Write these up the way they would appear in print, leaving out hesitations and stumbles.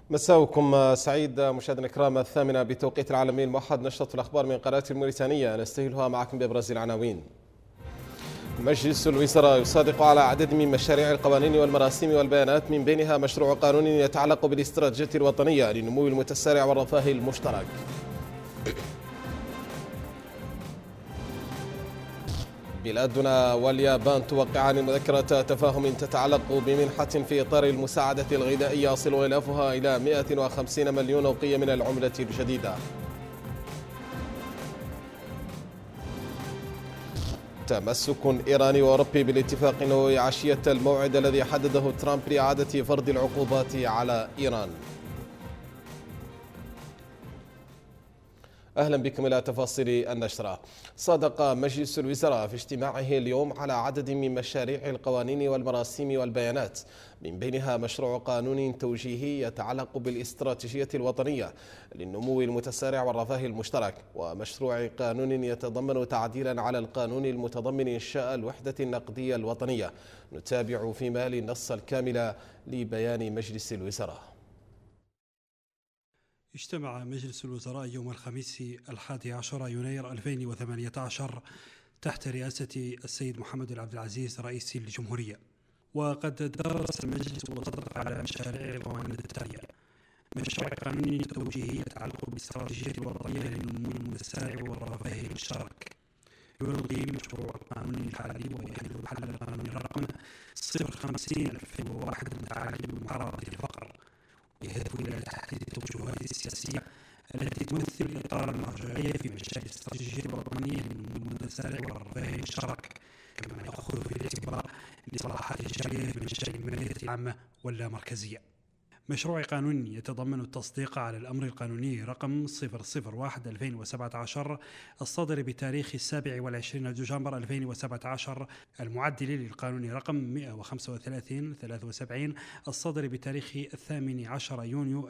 مساءكم سعيد مشاهدينا الكرام. 8 بتوقيت العالمي الموحد، نشرة الأخبار من قناة الموريتانية نستهلها معكم بأبرز العناوين. مجلس الوزراء يصادق على عدد من مشاريع القوانين والمراسيم والبيانات، من بينها مشروع قانون يتعلق بالاستراتيجية الوطنية للنمو المتسارع والرفاه المشترك. بلادنا واليابان توقعان مذكرة تفاهم تتعلق بمنحة في إطار المساعدة الغذائية يصل غلافها إلى 150 مليون أوقية من العملة الجديدة. تمسك إيراني وأوروبي بالاتفاق النووي عشية الموعد الذي حدده ترامب لإعادة فرض العقوبات على إيران. أهلا بكم إلى تفاصيل النشرة. صادق مجلس الوزراء في اجتماعه اليوم على عدد من مشاريع القوانين والمراسيم والبيانات، من بينها مشروع قانون توجيهي يتعلق بالاستراتيجية الوطنية للنمو المتسارع والرفاه المشترك، ومشروع قانون يتضمن تعديلا على القانون المتضمن إنشاء الوحدة النقدية الوطنية. نتابع فيما يلي النص الكامل لبيان مجلس الوزراء. اجتمع مجلس الوزراء يوم الخميس 11 يونيو 2018 تحت رئاسة السيد محمد عبد العزيز رئيس الجمهورية، وقد درس المجلس وصدق على مشاريع القوانين التالية: مشروع قانون توجيهي يتعلق بالاستراتيجية الوطنية للنمو المتسارع والرفاه المشترك. يلغي مشروع القانون الحالي ويحل محل القانون رقم 050/2001 المتعلق بمحاربة الفقر، يهدف إلى تحديد التوجهات السياسية التي تمثل الإطار المرجعية في مجال الاستراتيجية الوطنية للنمو المتسارع والرفاه المشترك، كما يأخذ في الاعتبار الإصلاحات الجارية في مجال المالية العامة واللامركزية. مشروع قانون يتضمن التصديق على الأمر القانوني رقم 001/2017 الصادر بتاريخ 27 دجنبر 2017، المعدل للقانون رقم 135/73 الصادر بتاريخ 18 يونيو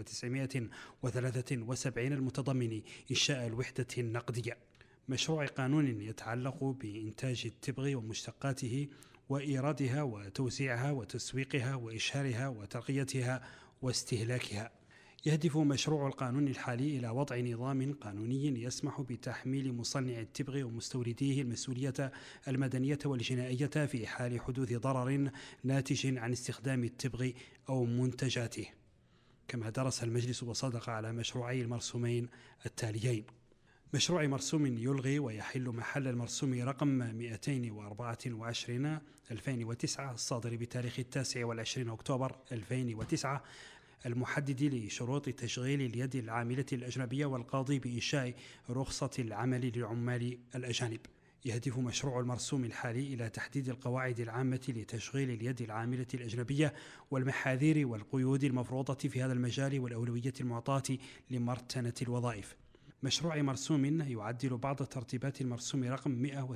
1973، المتضمن إنشاء الوحدة النقدية. مشروع قانون يتعلق بإنتاج التبغ ومشتقاته وإيرادها وتوزيعها وتسويقها وإشهارها وترقيتها واستهلاكها. يهدف مشروع القانون الحالي إلى وضع نظام قانوني يسمح بتحميل مصنع التبغ ومستورديه المسؤولية المدنية والجنائية في حال حدوث ضرر ناتج عن استخدام التبغ أو منتجاته. كما درس المجلس وصادق على مشروعي المرسومين التاليين: مشروع مرسوم يلغي ويحل محل المرسوم رقم 224/2009 الصادر بتاريخ 29 أكتوبر 2009، المحدد لشروط تشغيل اليد العاملة الأجنبية والقاضي بإنشاء رخصة العمل للعمال الأجانب. يهدف مشروع المرسوم الحالي إلى تحديد القواعد العامة لتشغيل اليد العاملة الأجنبية والمحاذير والقيود المفروضة في هذا المجال والأولوية المعطاة لمرتنة الوظائف. مشروع مرسوم يعدل بعض ترتيبات المرسوم رقم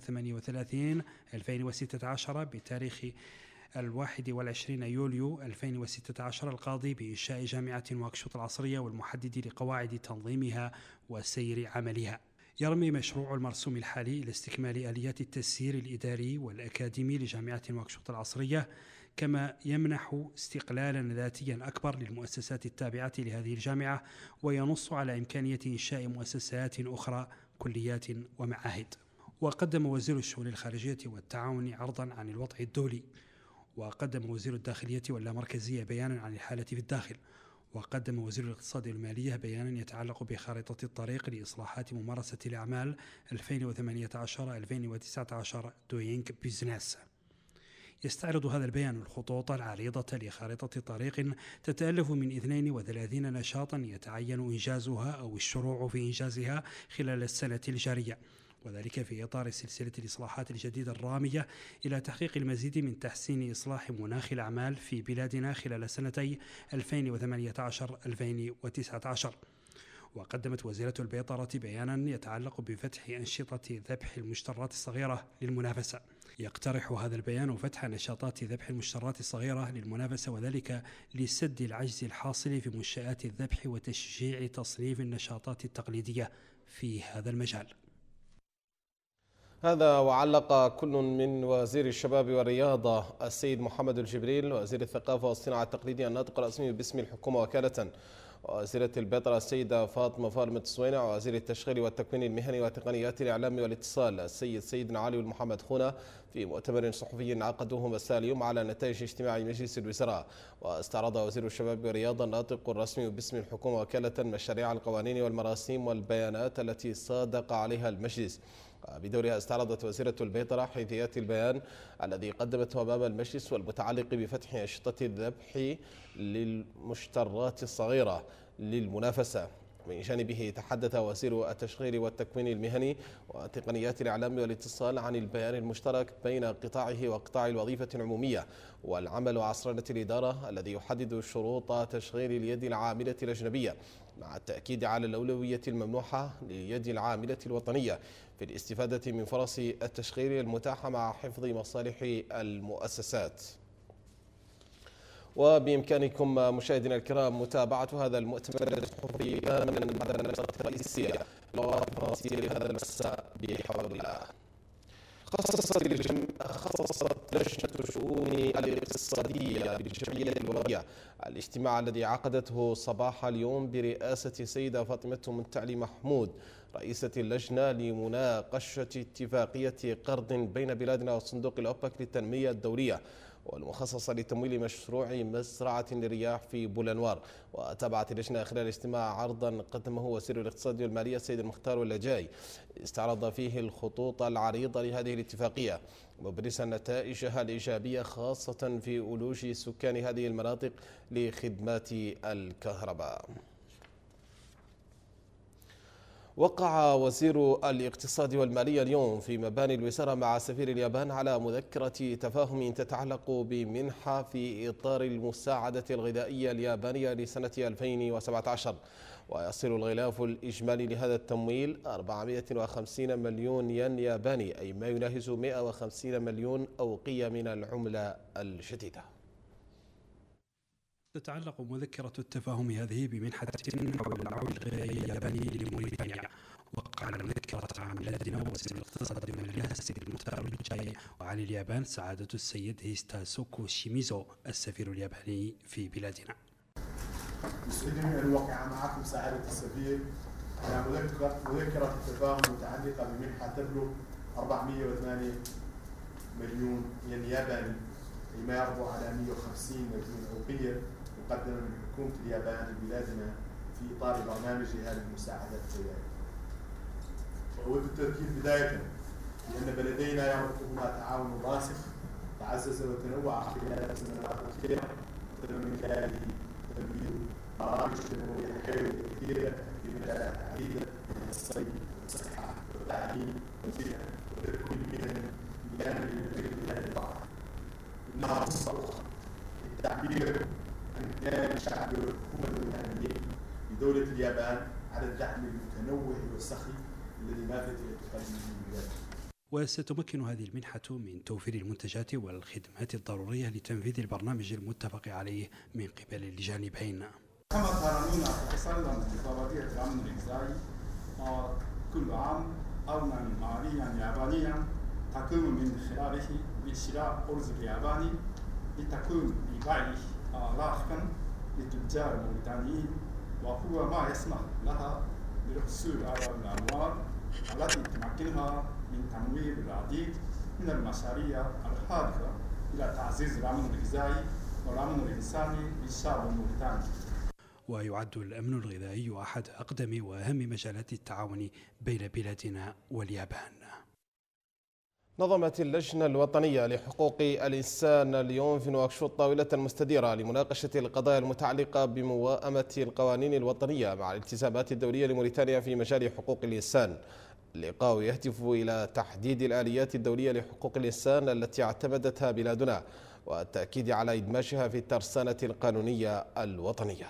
138/2016 بتاريخ 21 يوليو 2016 القاضي بإنشاء جامعة نواكشوط العصرية والمحدد لقواعد تنظيمها وسير عملها. يرمي مشروع المرسوم الحالي إلى استكمال آليات التسيير الإداري والأكاديمي لجامعة نواكشوط العصرية، كما يمنح استقلالا ذاتيا أكبر للمؤسسات التابعة لهذه الجامعة، وينص على إمكانية إنشاء مؤسسات أخرى، كليات ومعاهد. وقدم وزير الشؤون الخارجية والتعاون عرضا عن الوضع الدولي، وقدم وزير الداخلية واللامركزية بيانا عن الحالة في الداخل، وقدم وزير الاقتصاد والمالية بيانا يتعلق بخارطة الطريق لإصلاحات ممارسة الأعمال 2018-2019 Doing Business. يستعرض هذا البيان الخطوط العريضة لخارطة طريق تتألف من 32 نشاطا يتعين إنجازها أو الشروع في إنجازها خلال السنة الجارية، وذلك في إطار سلسلة الإصلاحات الجديدة الرامية إلى تحقيق المزيد من تحسين إصلاح مناخ الأعمال في بلادنا خلال سنتي 2018-2019. وقدمت وزيرة البيطرة بيانا يتعلق بفتح أنشطة ذبح المشترات الصغيرة للمنافسة. يقترح هذا البيان فتح نشاطات ذبح المشترات الصغيرة للمنافسة، وذلك لسد العجز الحاصل في منشآت الذبح وتشجيع تصنيف النشاطات التقليدية في هذا المجال. هذا وعلق كل من وزير الشباب والرياضة السيد محمد الجبريل، وزير الثقافة والصناعة التقليدية الناطق الرسمي باسم الحكومة وكالة، وزيرة البيطرة السيدة فاطمة فارمة الصوينع، ووزير التشغيل والتكوين المهني وتقنيات الإعلام والاتصال السيد سيدنا علي محمد خونة في مؤتمر صحفي عقدوه مساء اليوم على نتائج اجتماع مجلس الوزراء. واستعرض وزير الشباب والرياضة الناطق الرسمي باسم الحكومة وكالة مشاريع القوانين والمراسيم والبيانات التي صادق عليها المجلس. بدورها استعرضت وزيرة البيطرة حيثيات البيان الذي قدمته أمام المجلس والمتعلق بفتح أنشطة الذبح للمشترات الصغيرة للمنافسة. من جانبه تحدث وزير التشغيل والتكوين المهني وتقنيات الإعلام والاتصال عن البيان المشترك بين قطاعه وقطاع الوظيفة العمومية والعمل وعصرنة الإدارة الذي يحدد شروط تشغيل اليد العاملة الأجنبية، مع التأكيد على الأولوية الممنوحة لليد العاملة الوطنية في الاستفادة من فرص التشغيل المتاحة مع حفظ مصالح المؤسسات. وبإمكانكم مشاهدينا الكرام متابعة هذا المؤتمر الصحفي من بعد النشرة الرئيسية لهذا المساء بحول الله. خصصت لجنة الشؤون الاقتصادية بالجمعية الوطنية الاجتماع الذي عقدته صباح اليوم برئاسة السيدة فاطمة منتعلي محمود رئيسة اللجنة لمناقشة اتفاقية قرض بين بلادنا وصندوق الأوبك للتنمية الدولية والمخصصة لتمويل مشروع مزرعة للرياح في بولنوار. وتابعت اللجنة خلال الاجتماع عرضا قدمه وزير الاقتصاد والمالية السيد المختار واللجاي استعرض فيه الخطوط العريضة لهذه الاتفاقية مبرزا نتائجها الإيجابية خاصة في ألوج سكان هذه المناطق لخدمات الكهرباء. وقع وزير الاقتصاد والمالية اليوم في مباني الوزارة مع سفير اليابان على مذكرة تفاهم تتعلق بمنحة في إطار المساعدة الغذائية اليابانية لسنة 2017، ويصل الغلاف الإجمالي لهذا التمويل 450 مليون ين ياباني، أي ما يناهز 150 مليون أوقية من العملة الجديدة. تتعلق مذكرة التفاهم هذه بمنحة حول العون الغذائي الياباني لموريتانيا. وقع المذكرة عن بلادنا وزير الاقتصاد والمالية السيد المختار واللجاي، وعن اليابان سعادة السيد هيستاسوكو شيميزو السفير الياباني في بلادنا. يسعدني أن أوقع معكم سعادة السفير على مذكرة التفاهم المتعلقة بمنحة تبلغ 408 مليون ين ياباني، ما يربو على 150 مليون أوقية، مقدمة من حكومة اليابان لبلادنا في إطار برنامجها للمساعدة الغذائية. وأود التذكير بداية بأن بلدينا يربطهما تعاون راسخ تعزز وتنوع خلال السنوات الأخيرة من خلال تنفيذ برامج تنموية خيرية كثيرة في مجالات عديدة من الصيد والصحة والتعليم والبيئة والتكوين المهني بجانب البلاد البحر. إنها فرصة أخرى للتعبير عن امتنان الشعب والحكومة اليابانية لدولة اليابان على الدعم المتنوع والسخي الذي ما فتح تقدمه البلاد. وستمكن هذه المنحة من توفير المنتجات والخدمات الضرورية لتنفيذ البرنامج المتفق عليه من قبل الجانبين. كما ترون اتصلنا بقضية الأمن الغذائي كل عام أمنا ماليا يابانيا تقوم من خلاله بشراء أرز الياباني لتكون ببيعه لاحقا لتجار الموريتانيين، وهو ما يسمح لها بالحصول على الأموال التي تمكنها من تمويل العديد من المشاريع الهادفة إلى تعزيز الأمن الغذائي والأمن الإنساني للشعب الموريتاني. ويعد الأمن الغذائي أحد أقدم وأهم مجالات التعاون بين بلادنا واليابان. نظمت اللجنة الوطنية لحقوق الإنسان اليوم في نواكشوط طاولة مستديرة لمناقشة القضايا المتعلقة بمواءمة القوانين الوطنية مع الالتزامات الدولية لموريتانيا في مجال حقوق الإنسان. اللقاء يهدف إلى تحديد الآليات الدولية لحقوق الإنسان التي اعتمدتها بلادنا والتأكيد على إدماجها في الترسانة القانونية الوطنية.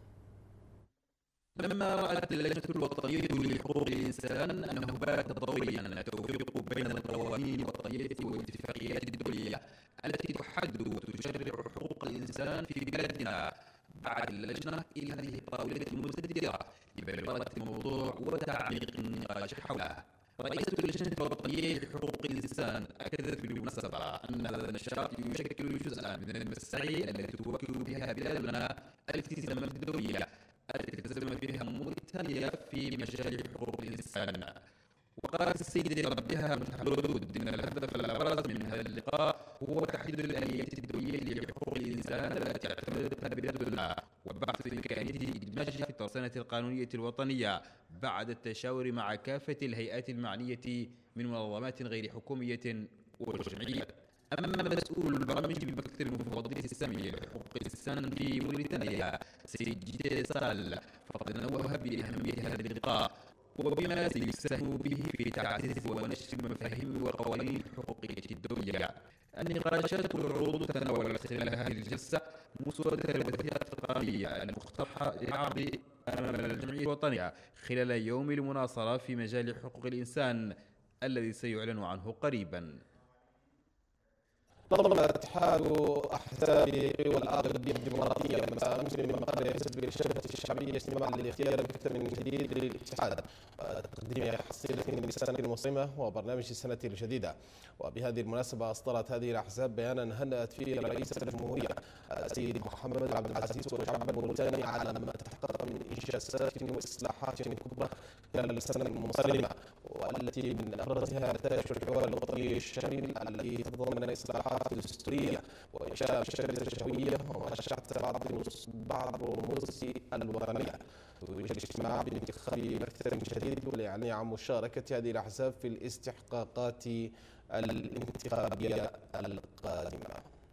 لما رأت اللجنة الوطنية لحقوق الإنسان أنه بات ضروريا التوفيق بين القوانين الوطنية والاتفاقيات الدولية التي تحدد وتشرع حقوق الإنسان في بلادنا، دعت اللجنة إلى هذه الطاولة المستديرة لبلورة الموضوع وتعميق النقاش حوله. رئيسة اللجنة الوطنية لحقوق الإنسان أكدت بالمناسبة أن هذا النشاط يشكل جزءا من المساعي التي توكل بها بلادنا الالتزامات الدولية التي تلتزم بها موريتانيا في مجال حقوق الإنسان. وقالت السيدة ربها محمود إن الهدف الأبرز من هذا اللقاء هو تحديد الآليات الدولية لحقوق الإنسان التي اعتمدتها بلادنا وبحث إمكانية إدماجها في الترسانة القانونية الوطنية بعد التشاور مع كافة الهيئات المعنية من منظمات غير حكومية وجمعيات. أما مسؤول البرامج بمكتب المفوضية السامية لحقوق الإنسان في موريتانيا سيد جيتي سال فقد نوه بأهمية هذا اللقاء وبما سيساهم به في تعزيز ونشر المفاهيم والقوانين الحقوقية الدولية. النقاشات والعروض تناولت خلال هذه الجلسة مسودة الوثيقة القانونية المقترحة لعرض أمام الجمعية الوطنية خلال يوم المناصرة في مجال حقوق الإنسان الذي سيعلن عنه قريبا. نظم اتحاد احزاب قوى الاغلبيه الديمقراطيه مساء امس من قبل حزب الشبكه الشعبيه اجتماعا لاختيار مكتب جديد للاتحاد وتقديم حصيله للسنه المصيمه وبرنامج السنه الجديده. وبهذه المناسبه اصدرت هذه الاحزاب بيانا هنأت فيه رئيس الجمهوريه السيد محمد عبد العزيز والشعب الموريتاني على ما تحقق من انجازات واصلاحات كبرى خلال السنه المنصرمه والتي من ابرزها نتائج الحوار الوطني الشامل الذي تتضمن اصلاحات الدستورية وإنشاء الشركة الشهوية ومشروع بعض رموز الوطنية. ويوجد الاجتماع بانتخاب مكتب جديد والإعلان عن مشاركة هذه الأحزاب في الاستحقاقات الانتخابية القادمة.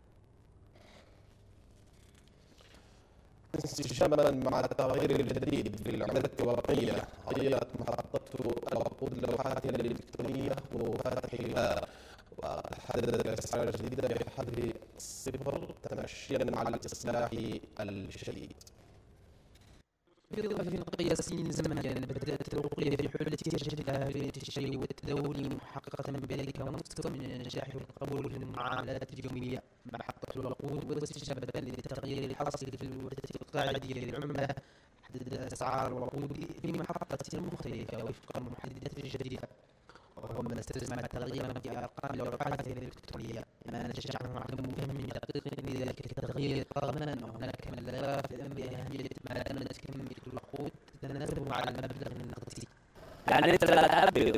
انسجاما مع التغيير الجديد في العملة الورقية غيرت محطة الوقود اللوحات الإلكترونية وفتح الباب وحددت الأسعار الجديدة بحد الصفر تماشيا مع الإصلاح الجديد. في ظرف قياسي زمنيا بدأت الوقوع في حلول تجاه عملية التشريع والتداول محققة بذلك مستوى من النجاح والقبول في المعاملات اليومية. محطة الوقود واستجابة للتغيير الحاصل في الوحدة القاعدية للعملة حددت أسعار الوقود في محطات مختلفة وفق المحددات الجديدة ورغم استلزم تغييرا في أرقام اللوحات الإلكترونية ما نجعله عدم مهم دقيق لذلك التغيير رغم أن هناك من لا يرى في الأمر أهمية ما دامت كمية الوقود تتناسب مع المبلغ النقدي. يعني أنت لا تعبي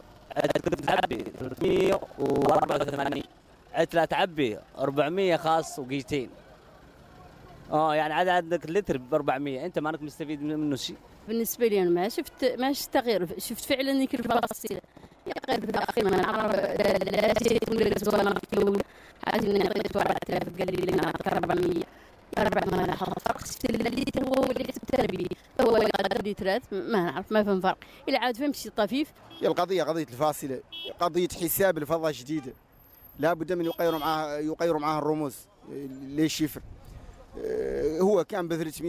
384 أنت لا تعبي 400 خاص وقيتين يعني عندك لتر ب 400 أنت ما أنك مستفيد منه شيء. بالنسبة لي أنا ما شفت تغيير، شفت فعلا إنك الفاصلة يقرب بالأخير من عرب لا شيء يقول لك زوانا في حاجة من عطيت 4000 قال لي لنا 400 400 ما فرق اللي هو اللي التربية هو يقدر لترات ما نعرف ما فهم فرق إلا عاد فهمت شيء طفيف. القضية قضية الفاصلة قضية حساب الفضة جديدة لا بد من يقيروا معها الرموز ليش يفر. هو كان ب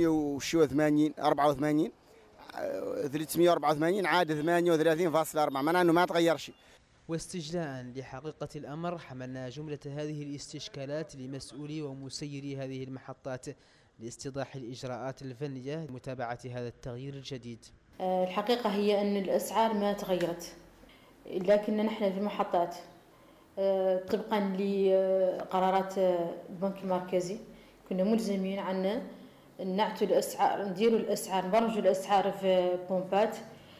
384 عاد 38.4 معناه انه ما تغير شيء. واستجلاء لحقيقة الأمر حملنا جملة هذه الاستشكالات لمسؤولي ومسيري هذه المحطات لاستيضاح الإجراءات الفنية لمتابعة هذا التغيير الجديد. الحقيقة هي أن الأسعار ما تغيرت لكن نحن في المحطات طبقا لقرارات البنك المركزي كنا ملزمين عنا نعطوا الأسعار نديروا الأسعار نبرمجوا الأسعار في بومبات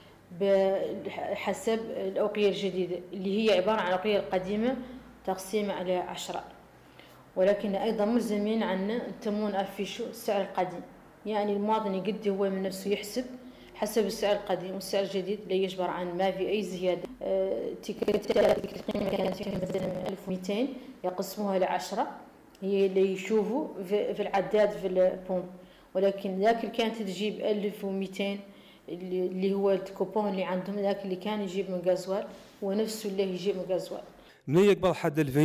بحسب الأوقية الجديدة اللي هي عبارة عن الأوقية القديمة تقسيم على 10 ولكن أيضا ملزمين عنا نتمون أفيشو السعر القديم يعني المواطن يقدر هو من نفسه يحسب حسب السعر القديم والسعر الجديد لا يجبر عن ما في أي زيادة. القيمة كانت مثلا 1200 يقسموها ل10 هي اللي يشوفوا في العداد في البومب ولكن ذاك اللي كانت تجيب 1200 اللي هو الكوبون اللي عندهم ذاك اللي كان يجيب من غازوال هو نفسه اللي يجيب من غازوال. من يقبل حد 2000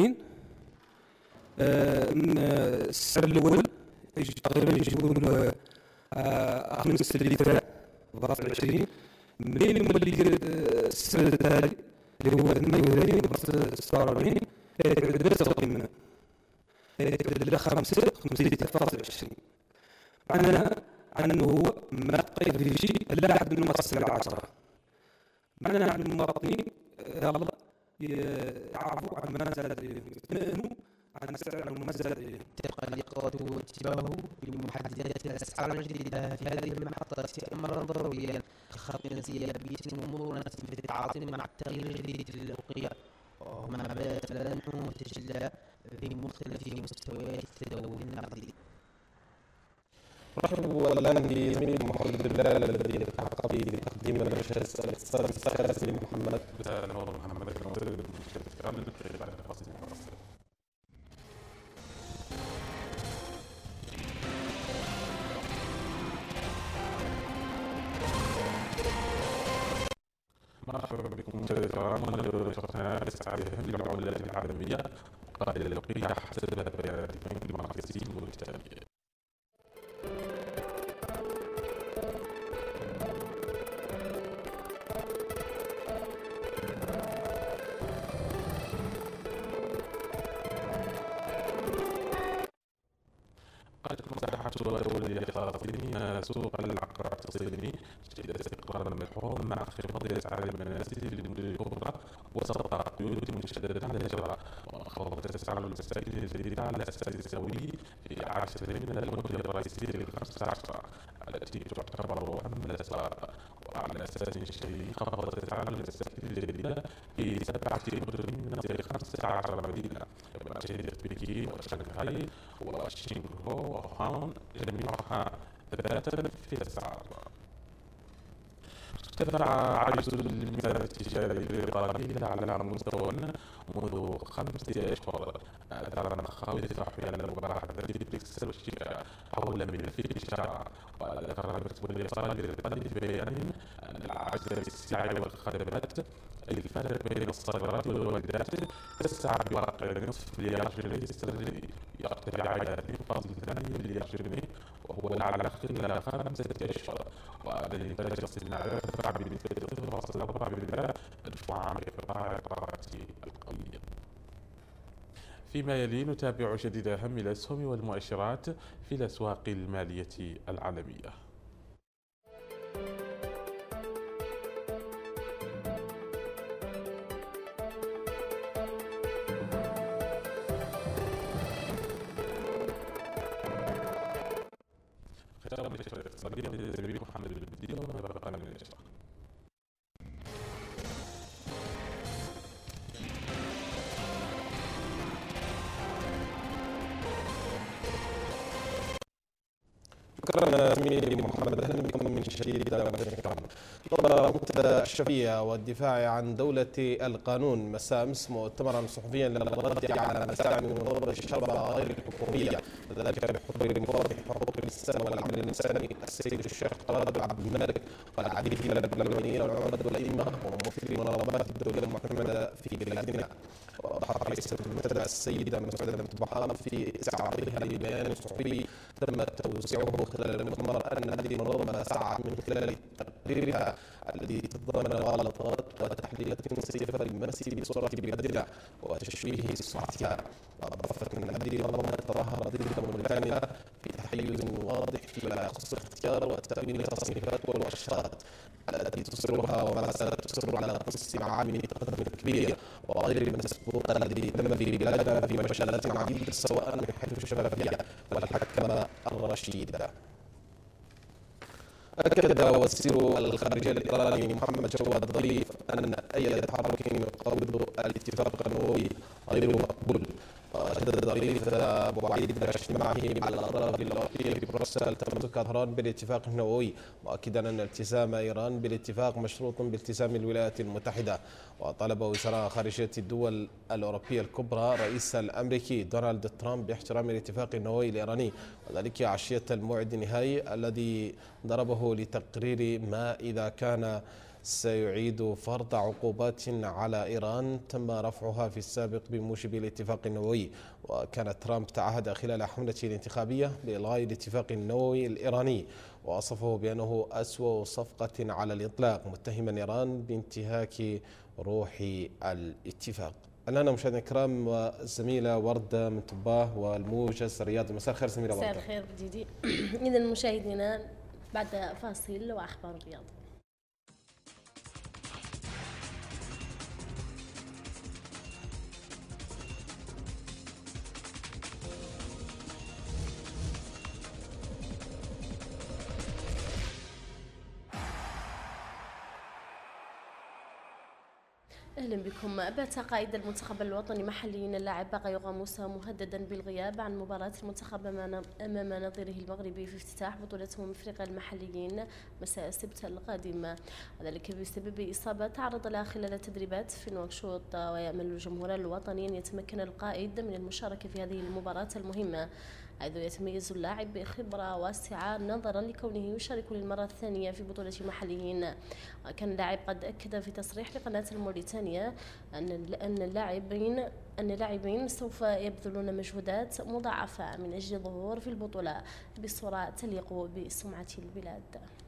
من السعر الأول يجي تقريبا يجيبون 5 لتر براسل 20 منين اللي يدير السعر الثاني اللي هو 38 براسل 46 يتعدل تقييم منه يتعدل 5 لتر فاصل 20 معناها أنه هو ما تقيد في شيء إلا حد أنه ما تصل على 10 معناها أن المواطنين يلا يعرفوا عن ما زاد يطمئنوا عن السعر وما زاد. تبقى الإيقاظ واتباعه بمحددات الأسعار الجديدة في هذه المحطات أمرا ضروريا خاطئا سيابية ومرونة في التعاطي مع التغيير الجديد للأوقية، وما بات ملامحه متجلى في مختلف مستويات التداول النقدي. نرحب الآن بزميلي محمد بلال الذي يتحقق في تقديم النشرة الاقتصادي الساخر سيدي محمد. مرحبا بكم مشاهدينا نشرتنا لاستعادة للعملات العالمية قائلة الأوقية حسب بيانات البنك المركزي الموريتاني. قالت مساحة الدولية الفلسطينية سوق العقار الصيني شهد استقرارا ملحوظا مع انخفاض اسعار المنازل للمدن الكبرى وسط قيود مشددة على الهجرة، وانخفضت اسعار المساكن الجديدة على اساس سوي في 10 من المدن الرئيسية ل15 التي تعتبر اهم الاسواق، وعلى اساس شهري انخفضت اسعار المساكن الجديدة في 7 مدن من اصل 15 مدينة كما شهدت بكين وشنغهاي وشينغهو وهان جميعها ثباتا في الاسعار. ارتفع عجز الميزان التجاري الإيراني على مستوى منذ 5 أشهر أثر مخاوف أحيانا المباراة بريكس والشيكا حول ملف الشارع. وذكر المكتب الإيطالي للإيراني في بيان أن العجز في السلع والخدمات أي الفارق بين الصادرات والواردات تسعى بواقع نصف مليار جنيه استرليني يرتفع إلى 2.8 مليار جنيه وهو الأعلى خلال 5 أشهر، وأن الإنتاج الصناعي ارتفع بنسبة 0.4% مدفوعا بارتفاع القرارات القوية. فيما يلي نتابع جديد أهم الأسهم والمؤشرات في الأسواق المالية العالمية. ختام النشرة الاقتصادية من زميلي محمد البديل وما بقى من النشرة. شكرا زميلي محمد، اهلا بكم من جديد الكرام. طلب منتدى الشفافية والدفاع عن دولة القانون مساء امس مؤتمرا صحفيا للرد على مساعي منظمة الشرطة غير الحكومية، وذلك بحضور مفوض حقوق الانسان والعمل الانساني السيد الشيخ طلال عبد الملك والعديد من البرلمانيين والعمد والائمة وممثلي منظمات الدولة المعتمدة في بلادنا. وأوضح رئيس المنتدى السيدة مسعود المتبحان في استعراضها لبيان صحفي تم توزيعه خلال المؤتمر أن هذه المنظمة سعت من خلال تقريرها الذي تتضمن غلطات وتحليلات سيئة للمس بصورة بلادنا وتشويه سمعتها. وأضافت أن هذه المنظمة تظاهر ضد موريتانيا في تحيز واضح فيما يخص اختيار وتأمين التصنيفات والورشات التي تصرها وما زالت تصر على نقص معامل تقدم كبير وغير المسبوق الذي تم في بلادنا في مجالات عديدة سواء من حيث الشفافية والحكم الرشيد. أكد وزير الخارجية الإيراني محمد جواد ظريف أن أي تحرك يقوض الاتفاق النووي غير مقبول. وشدد ظريف بوعيد اجتماعه مع الأطراف الأوروبية في بروكسل تمسك طهران بالاتفاق النووي، مؤكدا أن التزام إيران بالاتفاق مشروط بالتزام الولايات المتحدة. وطلب وزراء خارجية الدول الأوروبية الكبرى الرئيس الأمريكي دونالد ترامب باحترام الاتفاق النووي الإيراني، وذلك عشية الموعد النهائي الذي ضربه لتقرير ما إذا كان سيعيد فرض عقوبات على إيران تم رفعها في السابق بموجب الاتفاق النووي. وكان ترامب تعهد خلال حملته الانتخابية بإلغاء الاتفاق النووي الإيراني، ووصفه بأنه أسوأ صفقة على الإطلاق، متهما إيران بانتهاك روح الاتفاق. الآن مشاهدينا الكرام والزميلة وردة من تباه والموجز الرياضي. مساء الخير زميلة وردة. مساء الخير جديدي. إذا مشاهدينا بعد فاصل وأخبار الرياضة. أهلا بكم. بات قائد المنتخب الوطني محليا اللاعب باقي موسى مهددا بالغياب عن مباراة المنتخب أمام نظيره المغربي في افتتاح بطولة أفريقيا المحليين مساء السبت القادم، وذلك بسبب إصابة تعرض لها خلال التدريبات في نواكشوط. ويأمل الجمهور الوطني أن يتمكن القائد من المشاركة في هذه المباراة المهمة، حيث يتميز اللاعب بخبرة واسعة نظرا لكونه يشارك للمرة الثانية في بطولة محليين. وكان اللاعب قد أكد في تصريح لقناة الموريتانيا أن اللاعبين سوف يبذلون مجهودات مضاعفة من أجل الظهور في البطولة بصورة تليق بسمعة البلاد.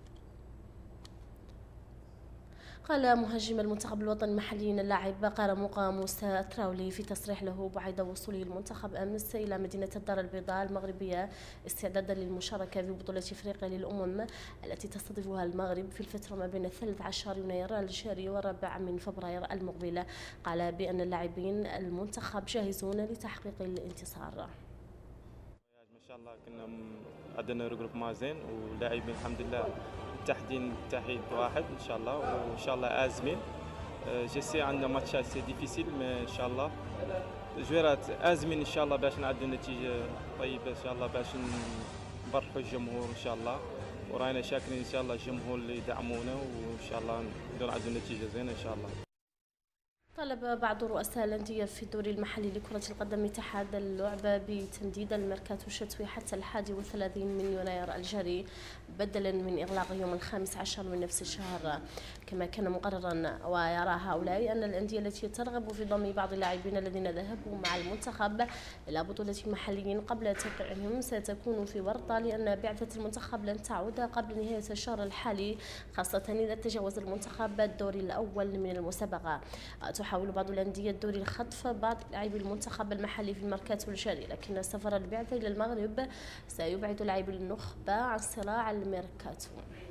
قال مهاجم المنتخب الوطني المحلي اللاعب قرموقة موسى تراولي في تصريح له بعد وصوله المنتخب أمس إلى مدينة الدار البيضاء المغربية استعدادا للمشاركة في بطولة إفريقيا للأمم التي تستضيفها المغرب في الفترة ما بين 13 يناير الجاري و4 من فبراير المقبل. قال بأن اللاعبين المنتخب جاهزون لتحقيق الانتصار. ما شاء الله كنا عندنا رجروب زين ولاعبين الحمد لله تحديد واحد ان شاء الله، وان شاء الله ازمين. جيسي عندنا ماتشات ديفيسيل ان شاء الله، جويرات ازمين ان شاء الله باش نعدوا نتيجه طيبه ان شاء الله باش نفرحوا الجمهور ان شاء الله، وراينا شاكرين ان شاء الله الجمهور اللي يدعمونا، وان شاء الله نقدروا نعدوا نتيجه زينه ان شاء الله. طلب بعض رؤساء الأندية في الدوري المحلي لكرة القدم اتحاد اللعبة بتمديد الميركاتو الشتوي حتى 31 من يناير الجاري بدلا من إغلاق يوم 15 من نفس الشهر، كما كان مقررا. ويرى هؤلاء أن الأندية التي ترغب في ضم بعض اللاعبين الذين ذهبوا مع المنتخب إلى بطولة محليين قبل توقيعهم ستكون في ورطة، لأن بعثة المنتخب لن تعود قبل نهاية الشهر الحالي، خاصة إذا تجاوز المنتخب الدور الأول من المسابقة. تحاول بعض الأندية الدوري لخطف بعض لاعبي المنتخب المحلي في الميركاتو الجاري، لكن سفر البعثة إلى المغرب سيبعد لاعبي النخبة عن صراع الميركاتو.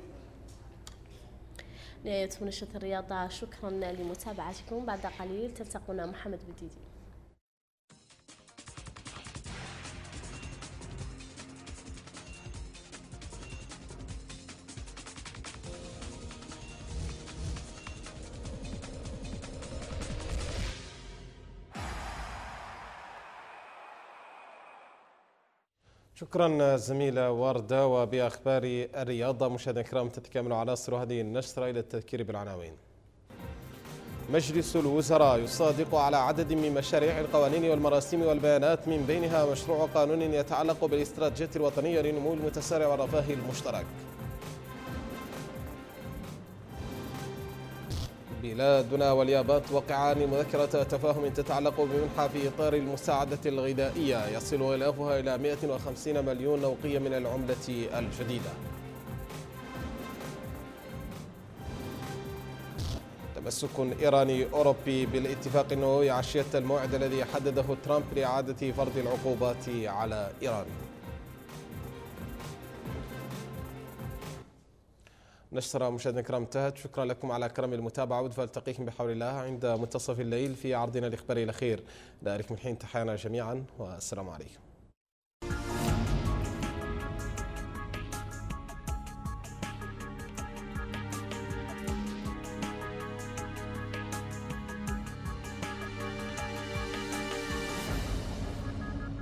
نهاية نشرة الرياضة، شكرا لمتابعتكم. بعد قليل تلتقون محمد بديدي. شكرا زميلة وردة. وبأخبار الرياضة مشاهدينا الكرام تتكامل عناصر هذه النشرة إلى التذكير بالعناوين. مجلس الوزراء يصادق على عدد من مشاريع القوانين والمراسيم والبيانات، من بينها مشروع قانون يتعلق بالاستراتيجية الوطنية للنمو المتسارع والرفاه المشترك. بلادنا واليابان توقعان مذكرة تفاهم تتعلق بمنحة في إطار المساعدة الغذائية يصل غلافها إلى 150 مليون نوقية من العملة الجديدة. تمسك إيراني أوروبي بالاتفاق النووي عشية الموعد الذي حدده ترامب لإعادة فرض العقوبات على إيران. نشرة مشاهدينا الكرام انتهت، شكرا لكم على كرم المتابعة، ودفالتقيكم بحول الله عند منتصف الليل في عرضنا الإخباري الأخير. دائركم الحين تحيانا جميعا والسلام عليكم.